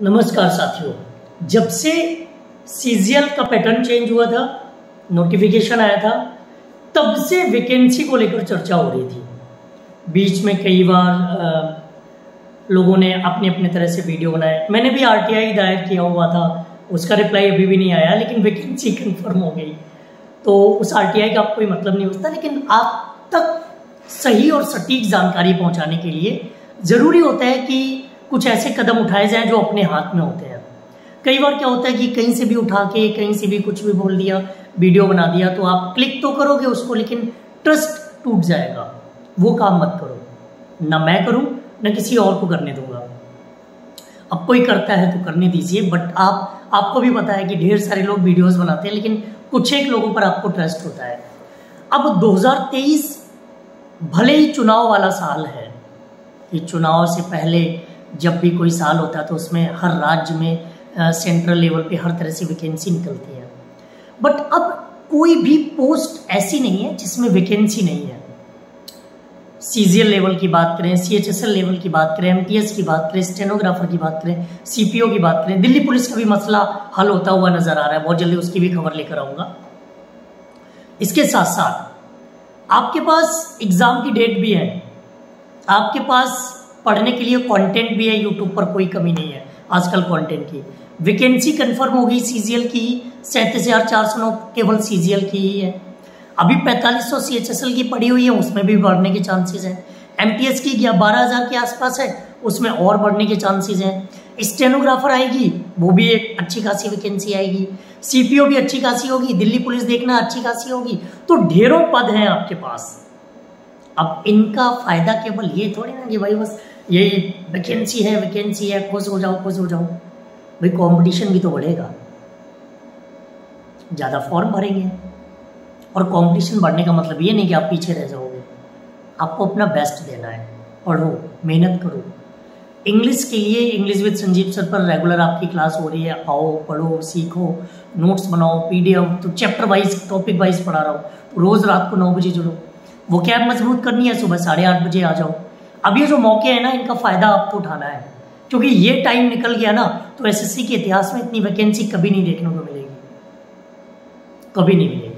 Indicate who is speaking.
Speaker 1: नमस्कार साथियों, जब से सीजीएल का पैटर्न चेंज हुआ था, नोटिफिकेशन आया था, तब से वैकेंसी को लेकर चर्चा हो रही थी। बीच में कई बार लोगों ने अपने अपने तरह से वीडियो बनाए। मैंने भी आरटीआई दायर किया हुआ था, उसका रिप्लाई अभी भी नहीं आया, लेकिन वैकेंसी कंफर्म हो गई। तो उस आरटीआई का कोई मतलब नहीं होता, लेकिन आप तक सही और सटीक जानकारी पहुंचाने के लिए ज़रूरी होता है कि कुछ ऐसे कदम उठाए जाएं जो अपने हाथ में होते हैं। कई बार क्या होता है कि कहीं से भी उठा के कहीं से भी कुछ भी बोल दिया, वीडियो बना दिया, तो आप क्लिक तो करोगे उसको, लेकिन ट्रस्ट टूट जाएगा। वो काम मत करो, ना मैं करूं ना किसी और को करने दूंगा। अब कोई करता है तो करने दीजिए, बट आपको भी पता है कि ढेर सारे लोग वीडियोस बनाते हैं, लेकिन कुछ एक लोगों पर आपको ट्रस्ट होता है। अब 2023 भले ही चुनाव वाला साल है, कि चुनाव से पहले जब भी कोई साल होता है तो उसमें हर राज्य में सेंट्रल लेवल पे हर तरह से वैकेंसी निकलती है, बट अब कोई भी पोस्ट ऐसी नहीं है जिसमें वैकेंसी नहीं है। सीजीएल लेवल की बात करें, सीएचएसएल लेवल की बात करें, एमटीएस की बात करें, स्टेनोग्राफर की बात करें, सीपीओ की बात करें, दिल्ली पुलिस का भी मसला हल होता हुआ नजर आ रहा है। बहुत जल्दी उसकी भी खबर लेकर आऊंगा। इसके साथ साथ आपके पास एग्जाम की डेट भी है, आपके पास पढ़ने के लिए कंटेंट भी है, यूट्यूब पर कोई कमी नहीं है आजकल कंटेंट की। वैकेंसी कंफर्म होगी सीजीएल की 37,409 केवल सीजीएल की ही है। अभी 4500 सीएचएसएल की पड़ी हुई है, उसमें भी बढ़ने के चांसेस हैं। एमटीएस की 12,000 के आसपास है, उसमें और बढ़ने के चांसेस हैं। स्टेनोग्राफर आएगी, वो भी एक अच्छी खासी वैकेंसी आएगी। सीपीओ भी अच्छी खासी होगी, दिल्ली पुलिस देखना अच्छी खासी होगी। तो ढेरों पद हैं आपके पास। अब इनका फायदा केवल ये थोड़ी ना कि भाई बस ये वैकेंसी है, खुश हो जाओ। भाई कंपटीशन भी तो बढ़ेगा, ज़्यादा फॉर्म भरेंगे, और कंपटीशन बढ़ने का मतलब ये नहीं कि आप पीछे रह जाओगे। आपको अपना बेस्ट देना है, पढ़ो, मेहनत करो। इंग्लिश के लिए इंग्लिश विद संजीव सर पर रेगुलर आपकी क्लास हो रही है। आओ, पढ़ो, सीखो, नोट्स बनाओ, पीडीएफ, तो चैप्टर वाइज, टॉपिक वाइज पढ़ा रहा हूँ। रोज़ रात को 9 बजे जुड़ो। वो कैब मजबूत करनी है, सुबह 8:30 बजे आ जाओ। अब ये जो मौके हैं ना, इनका फ़ायदा आपको उठाना है, क्योंकि ये टाइम निकल गया ना तो एसएससी के इतिहास में इतनी वैकेंसी कभी नहीं देखने को मिलेगी, कभी नहीं मिलेगी।